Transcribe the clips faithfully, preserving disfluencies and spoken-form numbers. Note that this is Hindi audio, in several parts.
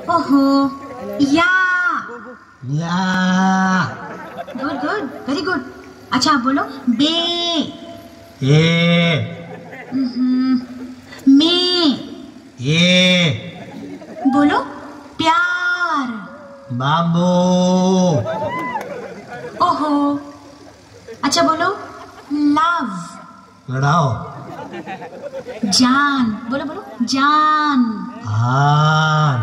ओहो, yeah. Yeah. Good good, very good. अच्छा बोलो बे। ए। मे। ये। बोलो प्यार। बाबू। ओहो। अच्छा बोलो लव। लड़ाओ। जान। बोलो बोलो जान। हाँ।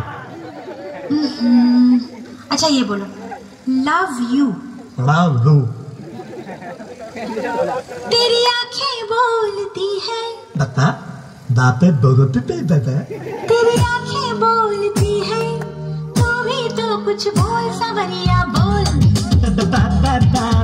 अच्छा ये बोलो लव यू। Love you. तेरी आंखें बोलती है। बता दापे बोलते पे बता। तेरी आंखें बोलती है, तू भी तो कुछ बोल सवरिया बोल।